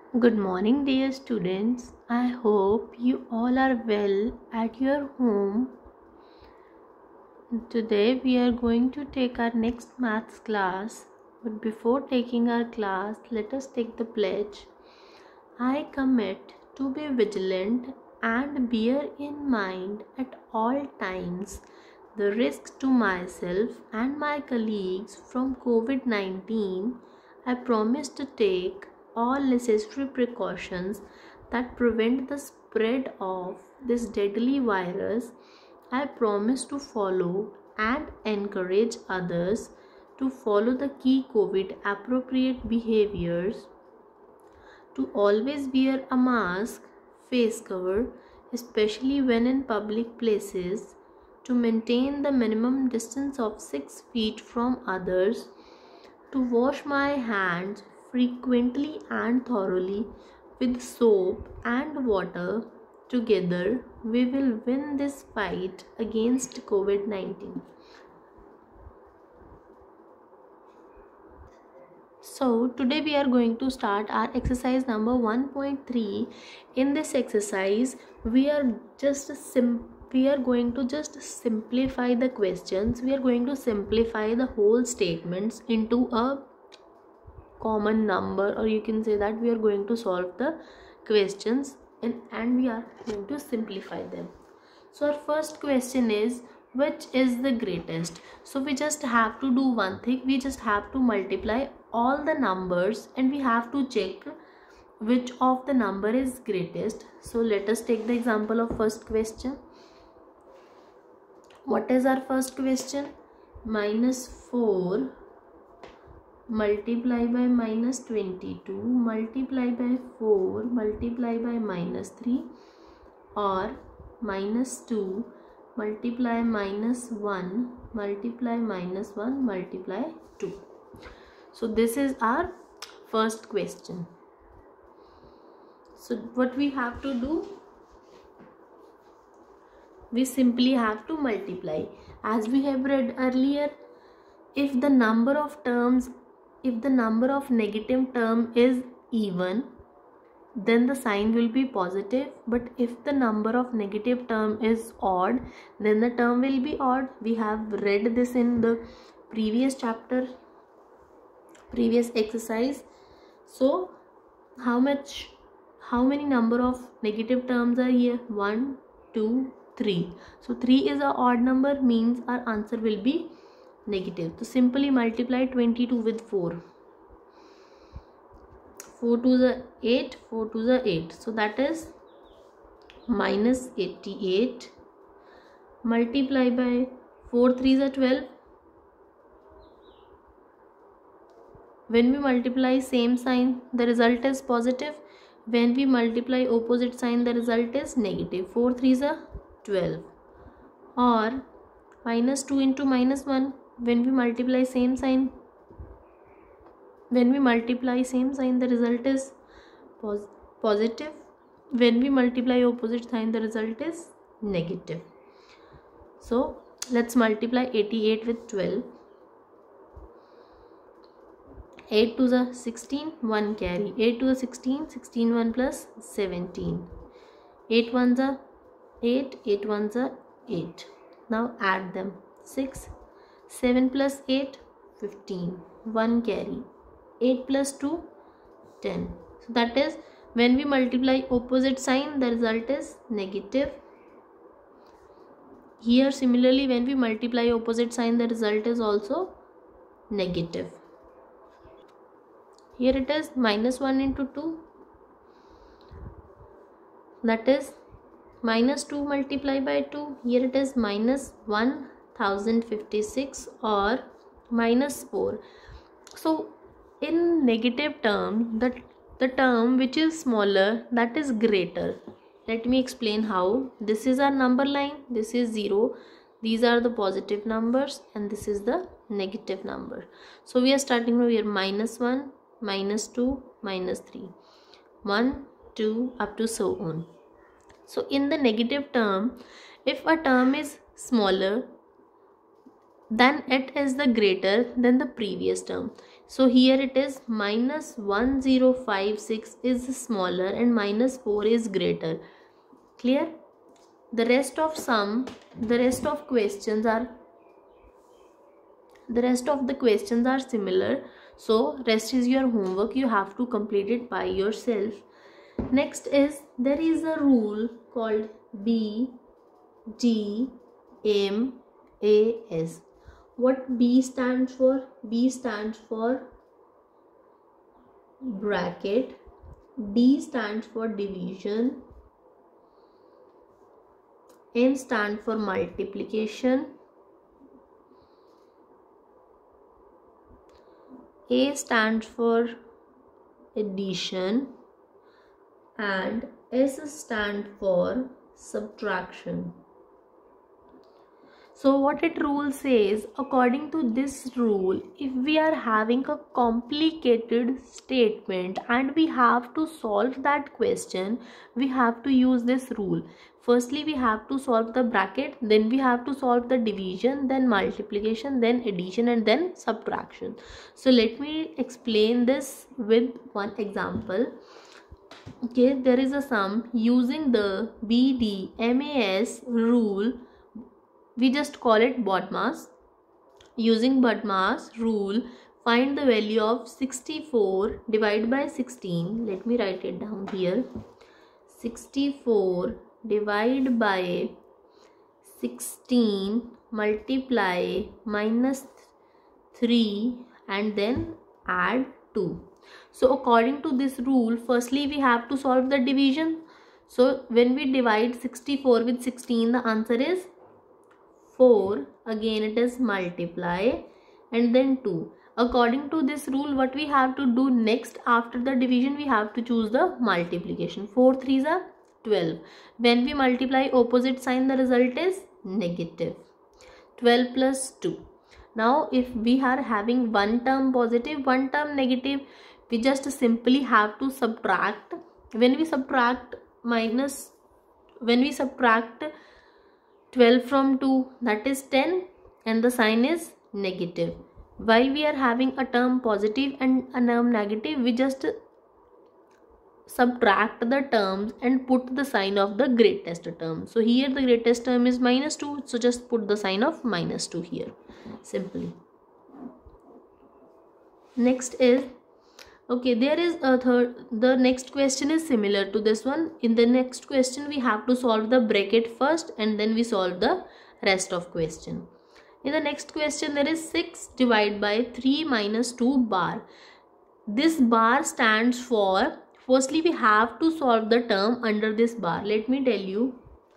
Good morning, dear students. I hope you all are well at your home. Today we are going to take our next maths class. But before taking our class, let us take the pledge. I commit to be vigilant and bear in mind at all times the risks to myself and my colleagues from COVID-19. I promise to take all necessary precautions that prevent the spread of this deadly virus. I promise to follow and encourage others to follow the key COVID appropriate behaviors, to always wear a mask, face cover, especially when in public places, to maintain the minimum distance of 6 feet from others, to wash my hands frequently and thoroughly with soap and water. Together, we will win this fight against COVID-19. So today we are going to start our exercise number 1.3. In this exercise we are going to just simplify the questions. We are going to simplify the whole statements into a common number, or you can say that we are going to solve the questions and we are going to simplify them. So our first question is, which is the greatest? So we just have to do one thing. We just have to multiply all the numbers and we have to check which of the number is greatest. So let us take the example of first question. What is our first question? -4 multiply by -22 multiply by 4 multiply by -3, or -2 multiply -1 multiply -1 multiply 2. So this is our first question. So what we have to do? We simply have to multiply. As we have read earlier, if the number of negative term is even, then the sign will be positive, but if the number of negative term is odd, then the term will be odd. We have read this in the previous chapter, previous exercise. So how many number of negative terms are here? 1, 2, 3. So 3 is an odd number, means our answer will be negative. So simply multiply 22 with 4. 4 to the 8, 4 to the 8. So that is -88. Multiply by 4 3 is 12. When we multiply same sign, the result is positive. When we multiply opposite sign, the result is negative. 4 3 is 12. Or -2 into -1, when we multiply same sign, the result is positive. When we multiply opposite sign, the result is negative. So let's multiply 88 with 12. 8 to the 16, 1 carry. 8 to the 16, 16 1 plus 17. 8 1s are 8, 8 1s are 8. Now add them. 6, 7 plus 8, 15. 1 carry. 8 plus 2, 10. So that is, when we multiply opposite sign, the result is negative. Here similarly, when we multiply opposite sign, the result is also negative. Here it is -1 into 2. That is -2 multiplied by 2. Here it is -1056 or -4. So in negative term, the term which is smaller, that is greater. Let me explain how. This is our number line, this is 0, these are the positive numbers, and this is the negative number. So we are starting from here, -1, -2, -3, 1, 2 up to so on. So in the negative term, if a term is smaller, then it is the greater than the previous term. So here it is minus 1056 is smaller and minus 4 is greater. Clear? The rest of the questions are similar. So rest is your homework. You have to complete it by yourself. Next is, there is a rule called BGMAS. What B stands for? B stands for bracket, D stands for division, M stands for multiplication, A stands for addition, and S stands for subtraction. So what it rule says, according to this rule, if we are having a complicated statement and we have to solve that question, we have to use this rule. Firstly, we have to solve the bracket, then we have to solve the division, then multiplication, then addition, and then subtraction. So let me explain this with one example. Okay, there is a sum using the BDMAS rule. We just call it BODMAS. Using BODMAS rule, find the value of 64 divided by 16. Let me write it down here. 64 divided by 16 multiply minus 3 and then add 2. So according to this rule, firstly we have to solve the division. So when we divide 64 with 16, the answer is 4. Again it is multiply and then 2. According to this rule, what we have to do next after the division, we have to choose the multiplication. 4 3s are 12. When we multiply opposite sign, the result is negative. 12 plus 2. Now if we are having one term positive, one term negative, we just simply have to subtract. When we subtract 12 from 2, that is 10, and the sign is negative. While we are having a term positive and a term negative, we just subtract the terms and put the sign of the greatest term. So here the greatest term is minus 2, so just put the sign of minus 2 here, simply. Next is, okay, there is a third. The next question is similar to this one. In the next question, we have to solve the bracket first and then we solve the rest of question. In the next question, there is 6 divided by 3 minus 2 bar. This bar stands for, firstly we have to solve the term under this bar. Let me tell you.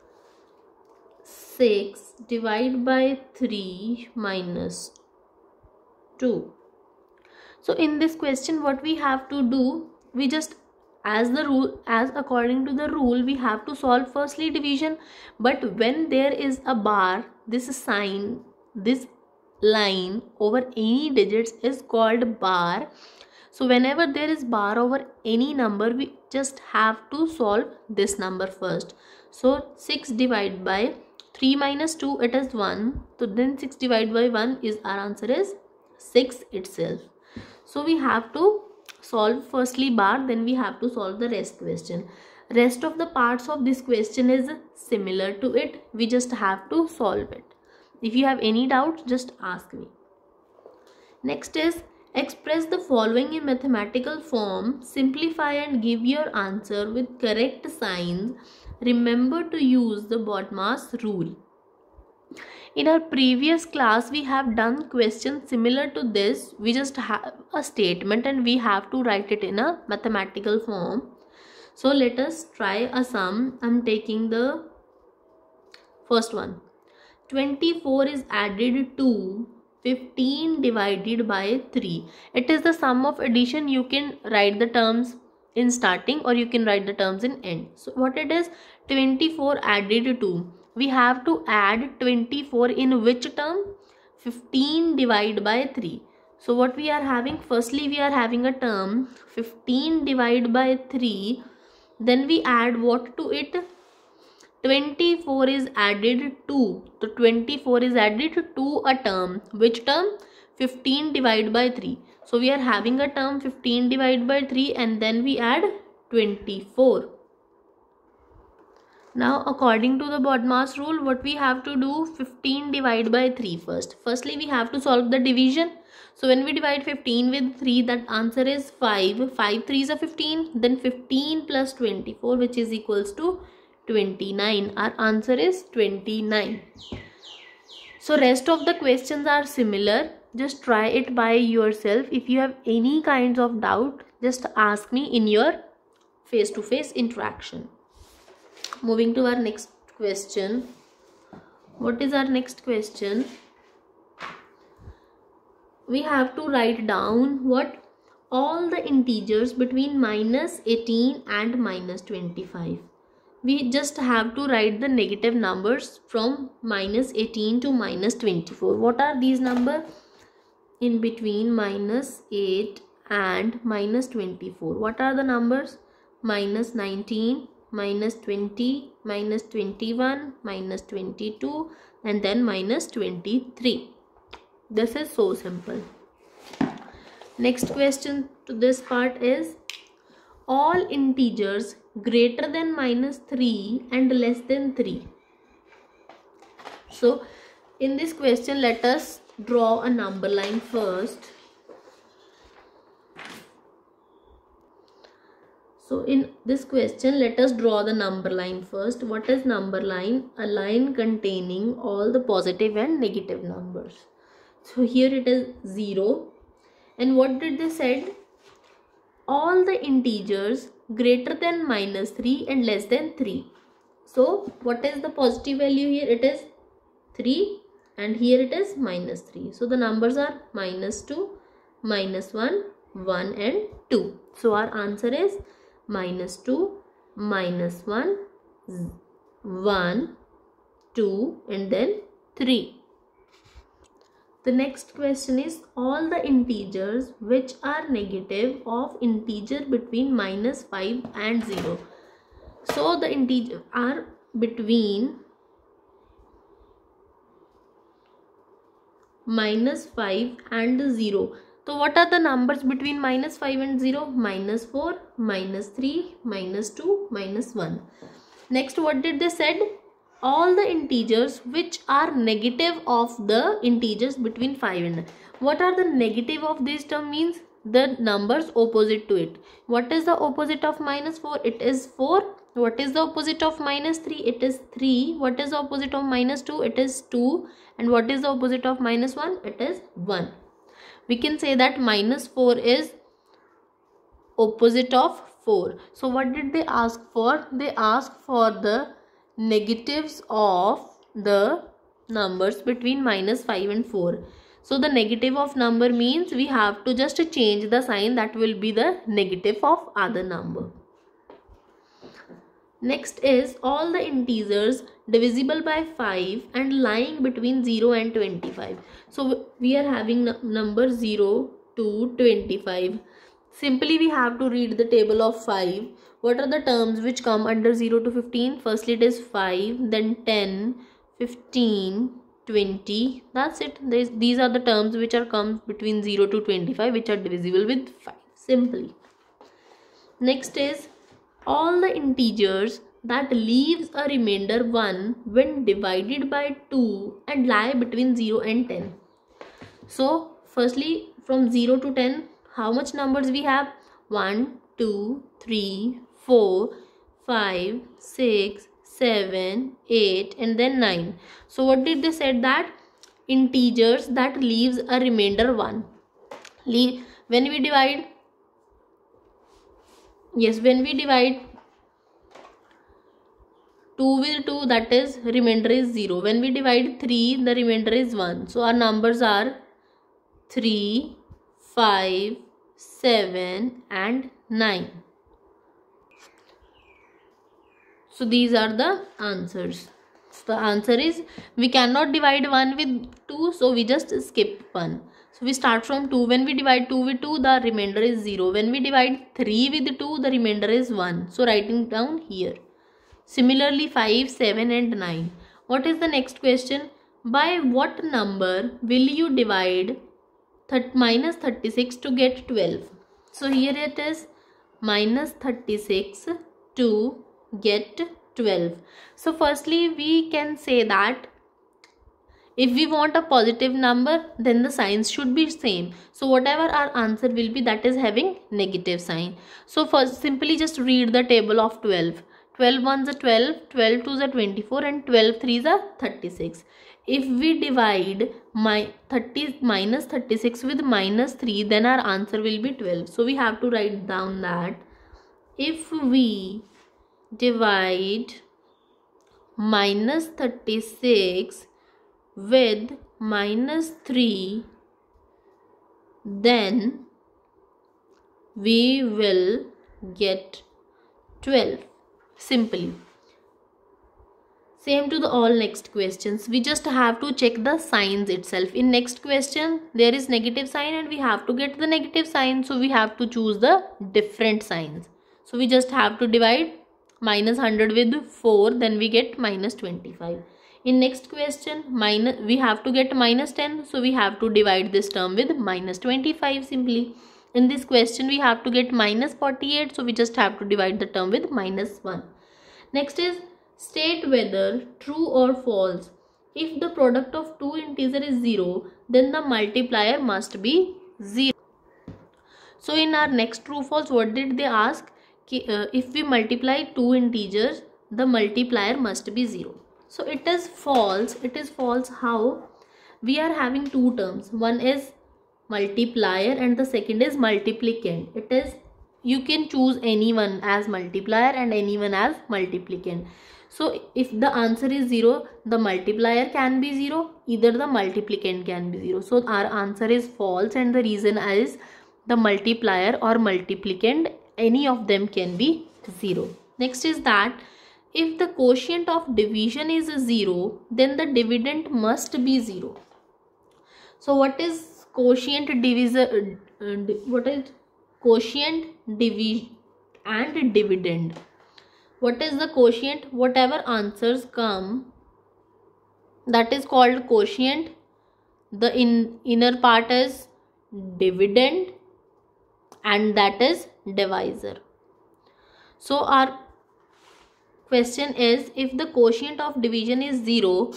6 divided by 3 minus 2. So in this question, what we have to do, we just, as according to the rule, we have to solve firstly division. But when there is a bar, this sign, this line over any digits is called bar. So whenever there is bar over any number, we just have to solve this number first. So 6 divided by 3 minus 2, it is 1. So then 6 divided by 1 is, our answer is 6 itself. So we have to solve firstly bar, then we have to solve the rest question. Rest of the parts of this question is similar to it. We just have to solve it. If you have any doubts, just ask me. Next is, express the following in mathematical form. Simplify and give your answer with correct signs. Remember to use the BODMAS rule. In our previous class, we have done questions similar to this. We just have a statement and we have to write it in a mathematical form. So let us try a sum. I'm taking the first one. 24 is added to 15 divided by 3. It is the sum of addition. You can write the terms in starting or you can write the terms in end. So what it is, 24 added to, we have to add 24 in which term? 15 divided by 3. So what we are having, firstly we are having a term 15 divided by 3, then we add what to it? 24 is added to. So 24 is added to a term. Which term? 15 divided by 3. So we are having a term 15 divided by 3 and then we add 24. Now according to the BODMAS rule, what we have to do? 15 divided by 3 first. Firstly we have to solve the division. So when we divide 15 with 3, that answer is 5. 5 3s are 15. Then 15 plus 24, which is equals to 29. Our answer is 29. So rest of the questions are similar. Just try it by yourself. If you have any kinds of doubt, just ask me in your face-to-face interaction. Moving to our next question. What is our next question? We have to write down what all the integers between minus 18 and minus 25. We just have to write the negative numbers from minus 18 to minus 24. What are these numbers? In between minus 8 and minus 24. What are the numbers? Minus 19, minus 20, minus 21, minus 22, and then minus 23. This is so simple. Next question to this part is all integers greater than minus 3 and less than 3. So in this question, let us draw a number line first. So in this question, let us draw the number line first. What is number line? A line containing all the positive and negative numbers. So here it is 0. And what did they said? All the integers greater than minus 3 and less than 3. So what is the positive value here? It is 3 and here it is minus 3. So the numbers are minus 2, minus 1, 1 and 2. So our answer is minus 2, minus 1, 1, 2 and then 3. The next question is all the integers which are negative of integer between minus 5 and 0. So the integers are between minus 5 and 0. So what are the numbers between minus 5 and 0? Minus 4, minus 3, minus 2, minus 1. Next, what did they said? All the integers which are negative of the integers between 5 and 9. What are the negative of this term? Means the numbers opposite to it. What is the opposite of minus 4? It is 4. What is the opposite of minus 3? It is 3. What is the opposite of minus 2? It is 2. And what is the opposite of minus 1? It is 1. We can say that minus 4 is opposite of 4. So what did they ask for? They asked for the negatives of the numbers between minus 5 and 4. So the negative of number means we have to just change the sign, that will be the negative of other number. Next is all the integers divisible by 5 and lying between 0 and 25. So we are having number 0 to 25. Simply we have to read the table of 5. What are the terms which come under 0 to 15? Firstly it is 5, then 10, 15, 20. That's it. These are the terms which are come between 0 to 25 which are divisible with 5. Simply. Next is all the integers that leaves a remainder 1 when divided by 2 and lie between 0 and 10. So firstly from 0 to 10, how much numbers we have? 1, 2, 3, 4, 5, 6, 7, 8 and then 9. So what did they said? That integers that leaves a remainder 1. When we divide, when we divide 2 with 2, that is remainder is 0. When we divide 3, the remainder is 1. So our numbers are 3, 5, 7 and 9. So these are the answers. So the answer is we cannot divide 1 with 2, so we just skip 1. So we start from 2. When we divide 2 with 2, the remainder is 0. When we divide 3 with 2, the remainder is 1. So writing down here. Similarly 5, 7 and 9. What is the next question? By what number will you divide minus 36 to get 12? So here it is minus 36 to get 12. So firstly we can say that if we want a positive number, then the signs should be same. So whatever our answer will be, that is having negative sign. So first simply just read the table of 12. 12 ones are 12, 12 twos are 24 and 12 threes are 36. If we divide minus 36 with minus 3, then our answer will be 12. So we have to write down that if we divide minus 36 with minus 3, then we will get 12. Simply. Same to the all next questions. We just have to check the signs itself. In next question, there is negative sign and we have to get the negative sign. So we have to choose the different signs. So we just have to divide minus 100 with 4. Then we get minus 25. In next question, we have to get minus 10. So we have to divide this term with minus 25 simply. In this question, we have to get minus 48. So we just have to divide the term with minus 1. Next is state whether true or false. If the product of two integers is 0, then the multiplier must be 0. So in our next true false, what did they ask? If we multiply two integers, the multiplier must be 0. So it is false. It is false how? We are having two terms. One is multiplier and the second is multiplicand. It is, you can choose anyone as multiplier and anyone as multiplicand. So if the answer is 0, the multiplier can be 0, either the multiplicand can be 0. So our answer is false and the reason is the multiplier or multiplicand, any of them can be 0. Next is that if the quotient of division is 0, then the dividend must be 0. So what is quotient divisor? What is quotient, division and dividend? What is the quotient? Whatever answers come, that is called quotient. The inner part is dividend and that is divisor. So our question is, if the quotient of division is 0,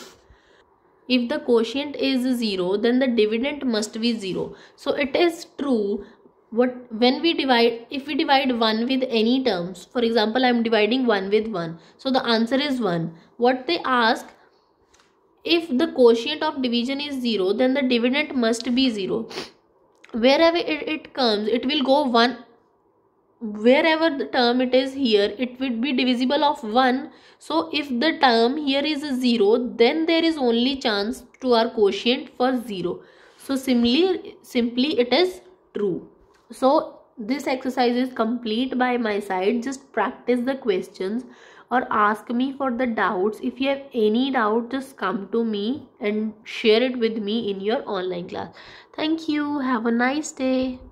if the quotient is 0, then the dividend must be 0. So it is true. When we divide, if we divide 1 with any terms, for example, I am dividing 1 with 1, so the answer is 1. What they ask, if the quotient of division is 0, then the dividend must be 0. Wherever it comes, it will go 1. Wherever the term it is here, it will be divisible of 1. So if the term here is 0, then there is only chance to our quotient for 0. So simply it is true. So this exercise is complete by my side. Just practice the questions or ask me for the doubts. If you have any doubt, just come to me and share it with me in your online class. Thank you. Have a nice day.